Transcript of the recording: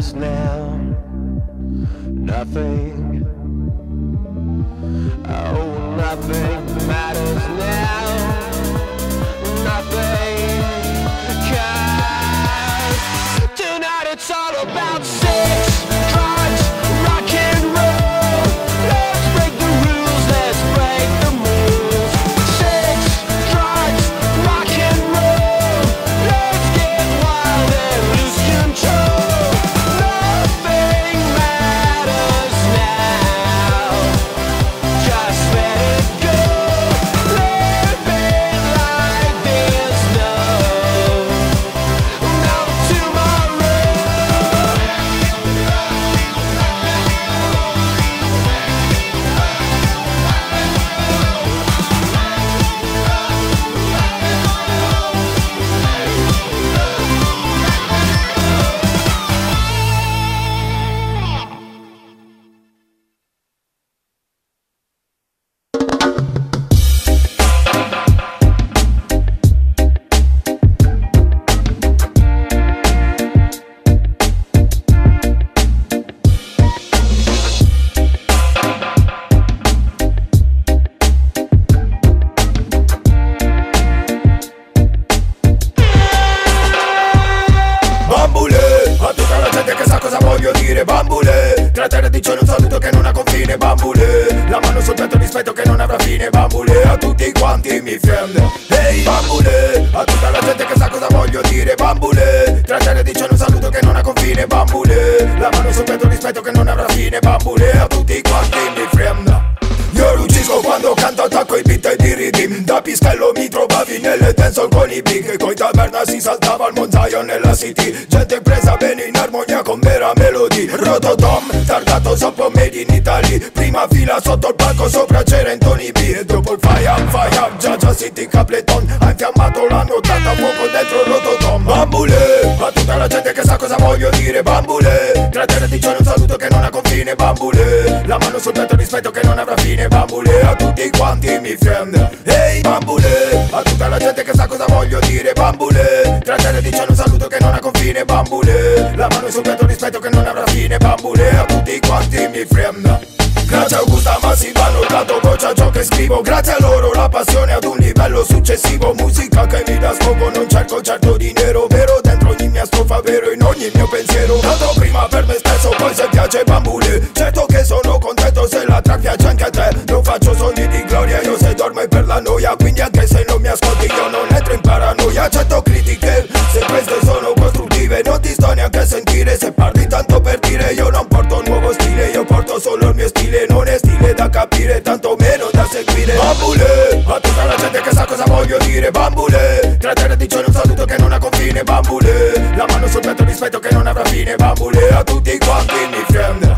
matters now. Nothing. Oh, nothing matters now. Nothing. 'Cause tonight it's all about sex, drugs, rock and roll. Let's break the rules, let's break the moves. Sex, drugs, rock and roll. Let's get wild and lose control. Nothing matters now. Just let it go. Live it like there's no tomorrow. Bambule, a tutta la gente che sa cosa voglio dire. Bambule, tra terra dice un saluto che non ha confine. Bambule, la mano sul petto, rispetto che non avrà fine. Bambule, a tutti quanti mi friend. Ehi, bambule, a tutta la gente che sa cosa voglio dire. Bambule, tra terra dice un saluto che non ha confine. Bambule, la mano sul petto, rispetto che non avrà fine. Bambule, a tutti quanti mi friend. Io ruggisco quando canto, attacco i beat e i ridim. Da Pischello mi trovavi nelle dancehall con i big. Coi taverna si saltava al Monzaio nella city. Gente presa bene in armonia con vera melody. Rototom, tardato sopra made in Italy. Prima fila sotto il palco, sopra c'era in Tony B. E dopo il fire, Giagia City Capleton. Ha infiammato la nottata, fuoco dentro Rototom. Bambule, a tutta la gente che sa cosa voglio dire. Bambule, tra terra dice un saluto che non ha confine. Bambule, la mano sul petto, rispetto che non avrà fine. Bambule, a tutti quanti mi friend. Ehi, bambule, a tutta la gente che sa cosa voglio dire. Bambule, tra terra dice un saluto che non ha confine. Bambule, la mano sul petto, rispetto che non avrà fine. Bambule, a tutti quanti mi friend. Grazie a Augusta Massivano, dato voce a ciò che scrivo. Grazie a loro la passione ad un livello successivo. Musica che mi dà sfogo, non cerco certo dinero vero. Dentro ogni mia strofa vero, in ogni mio pensiero. Dato prima per me stesso, poi se piace Bambule. Certo che sono contento se la track piace anche a te. Non faccio sogni di gloria, io se dormo è per la noia. Quindi anche se non mi ascolti io non entro in paranoia. Accetto critiche, se queste sono costruttive. Non ti sto neanche a sentire se parli tanto per dire. Io non porto un nuovo stile, io porto solo il mio stile. Non è stile da capire, tanto meno da seguire. Bambule, a tutta la gente che sa cosa voglio dire. Bambule, tra terra dice un saluto che non ha confine. Bambule, la mano sul petto, rispetto che non avrà fine. Bambule, a tutti quanti mi friend.